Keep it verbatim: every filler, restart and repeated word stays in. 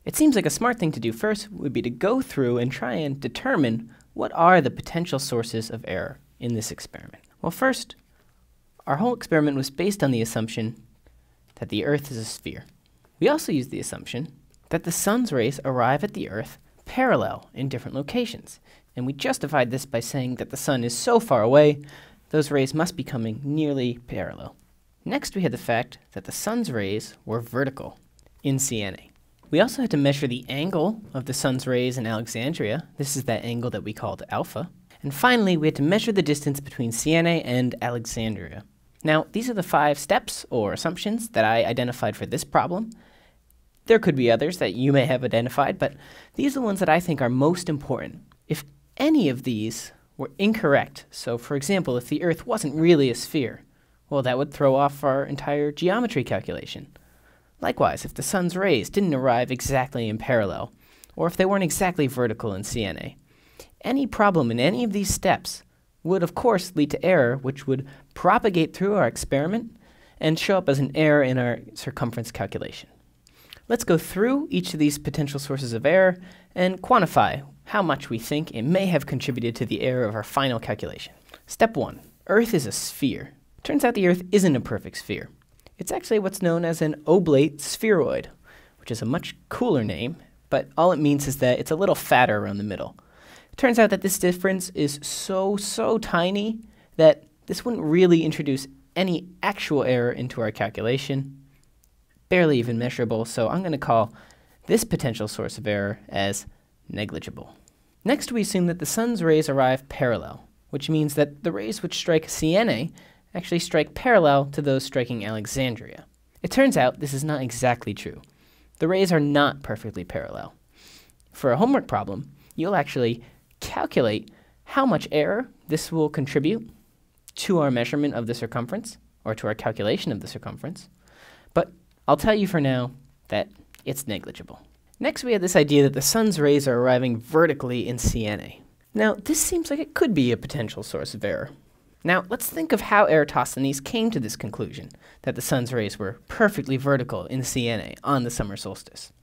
It seems like a smart thing to do first would be to go through and try and determine what are the potential sources of error in this experiment. Well, first, our whole experiment was based on the assumption that the Earth is a sphere. We also used the assumption that the sun's rays arrive at the Earth parallel in different locations. And we justified this by saying that the sun is so far away, those rays must be coming nearly parallel. Next, we had the fact that the sun's rays were vertical in C N A. We also had to measure the angle of the sun's rays in Alexandria. This is that angle that we called alpha. And finally, we had to measure the distance between C N A and Alexandria. Now, these are the five steps or assumptions that I identified for this problem. There could be others that you may have identified, but these are the ones that I think are most important. If any of these were incorrect, so for example, if the Earth wasn't really a sphere, well, that would throw off our entire geometry calculation. Likewise, if the sun's rays didn't arrive exactly in parallel, or if they weren't exactly vertical in C N A, any problem in any of these steps would, of course, lead to error, which would propagate through our experiment and show up as an error in our circumference calculation. Let's go through each of these potential sources of error and quantify how much we think it may have contributed to the error of our final calculation. Step one, Earth is a sphere. Turns out the Earth isn't a perfect sphere. It's actually what's known as an oblate spheroid, which is a much cooler name, but all it means is that it's a little fatter around the middle. It turns out that this difference is so, so tiny that this wouldn't really introduce any actual error into our calculation, barely even measurable, so I'm going to call this potential source of error as negligible. Next, we assume that the sun's rays arrive parallel, which means that the rays which strike C N A actually strike parallel to those striking Alexandria. It turns out this is not exactly true. The rays are not perfectly parallel. For a homework problem, you'll actually calculate how much error this will contribute to our measurement of the circumference, or to our calculation of the circumference, but I'll tell you for now that it's negligible. Next, we have this idea that the sun's rays are arriving vertically in C N A. Now, this seems like it could be a potential source of error. Now, let's think of how Eratosthenes came to this conclusion, that the sun's rays were perfectly vertical in C N A on the summer solstice.